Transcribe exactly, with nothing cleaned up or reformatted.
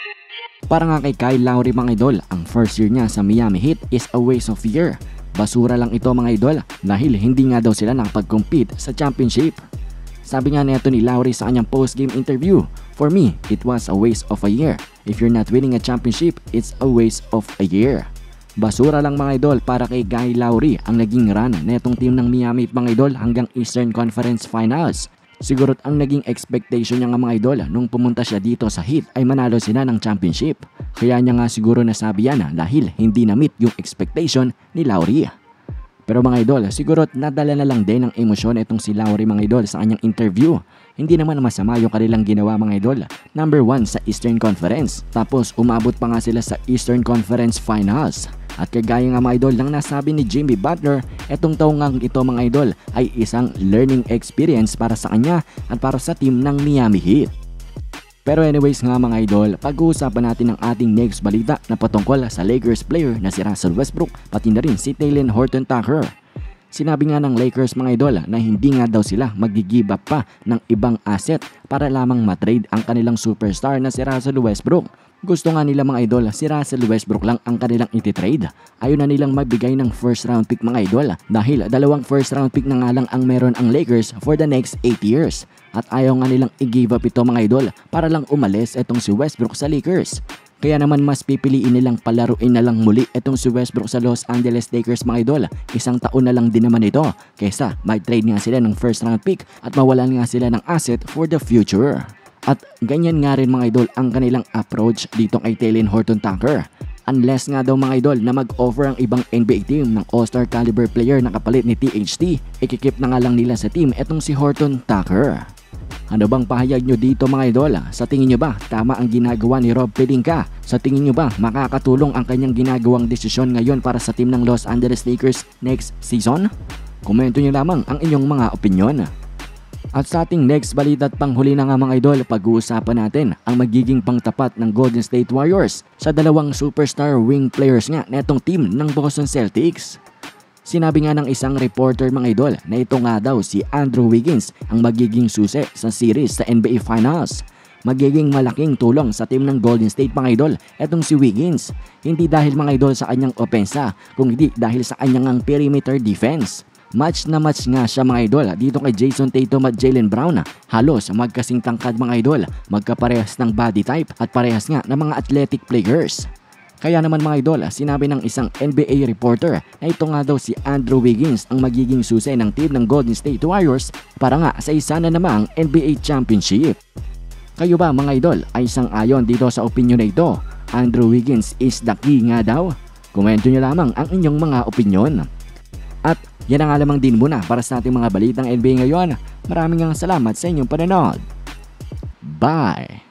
Para nga kay Kyle Lowry mga idol, ang first year niya sa Miami Heat is a waste of year. Basura lang ito mga idol dahil hindi nga daw sila nakapag-compete sa championship. Sabi nga neto ni Lowry sa kanyang post-game interview, "For me, it was a waste of a year. If you're not winning a championship, it's a waste of a year." Basura lang mga idol para kay Kyle Lowry ang naging run netong team ng Miami Heat mga idol hanggang Eastern Conference Finals. Sigura't ang naging expectation niya nga mga idol nung pumunta siya dito sa Heat ay manalo sila ng championship. Kaya niya nga siguro nasabi yan dahil hindi na-meet yung expectation ni Lowry. Pero mga idol, siguro nadala na lang din ng emosyon itong si Lowry mga idol sa kanyang interview. Hindi naman masama yung kanilang ginawa mga idol. Number one sa Eastern Conference. Tapos umabot pa nga sila sa Eastern Conference Finals. At kagaya nga mga idol ng nasabi ni Jimmy Butler, etong taong nga ito mga idol ay isang learning experience para sa kanya at para sa team ng Miami Heat. Pero anyways nga mga idol, pag-uusapan natin ang ating next balita na patungkol sa Lakers player na si Russell Westbrook pati na rin si Talen Horton-Tucker. Sinabi nga ng Lakers mga idol na hindi nga daw sila mag-give up pa ng ibang asset para lamang matrade ang kanilang superstar na si Russell Westbrook. Gusto nga nila mga idol, si Russell Westbrook lang ang kanilang ititrade. Ayaw na nilang magbigay ng first round pick mga idol dahil dalawang first round pick na nga lang ang meron ang Lakers for the next eight years. At ayaw nga nilang i-give up ito mga idol para lang umalis itong si Westbrook sa Lakers. Kaya naman mas pipiliin nilang palaruin na lang muli itong si Westbrook sa Los Angeles Lakers mga idol. Isang taon na lang din naman ito kaysa mag-trade nga sila ng first round pick at mawalan nga sila ng asset for the future. At ganyan nga rin mga idol ang kanilang approach dito kay Talen Horton-Tucker. Unless nga daw mga idol na mag-offer ang ibang N B A team ng all-star caliber player na kapalit ni T H T, ikikip na nga lang nila sa team etong si Horton-Tucker. Ano bang pahayag nyo dito mga idol? Sa tingin nyo ba tama ang ginagawa ni Rob Pelinka? Sa tingin nyo ba makakatulong ang kanyang ginagawang desisyon ngayon para sa team ng Los Angeles Lakers next season? Komento nyo lamang ang inyong mga opinyon. At sa ating next balita at panghuli na nga mga idol, pag-uusapan natin ang magiging pangtapat ng Golden State Warriors sa dalawang superstar wing players nga netong team ng Boston Celtics. Sinabi nga ng isang reporter mga idol na ito nga daw si Andrew Wiggins ang magiging susi sa series sa N B A Finals. Magiging malaking tulong sa team ng Golden State mga idol etong si Wiggins. Hindi dahil mga idol sa kanyang opensa, kundi dahil sa kanyang perimeter defense. Match na match nga siya mga idol dito kay Jason Tatum at Jaylen Brown. Halos magkasing tangkad mga idol, magkaparehas ng body type at parehas nga ng mga athletic players. Kaya naman mga idol, sinabi ng isang N B A reporter na ito nga daw si Andrew Wiggins ang magiging susi ng team ng Golden State Warriors para nga sa isa na namang N B A Championship. Kayo ba mga idol ay sang-ayon dito sa opinion na ito? Andrew Wiggins is the key nga daw? Komento nyo lamang ang inyong mga opinion. At yan ang alamang din muna para sa ating mga balitang N B A ngayon. Maraming salamat sa inyong panonood. Bye!